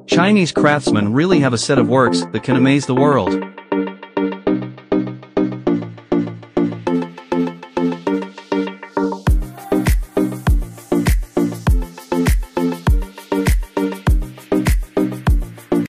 Chinese craftsmen really have a set of works that can amaze the world.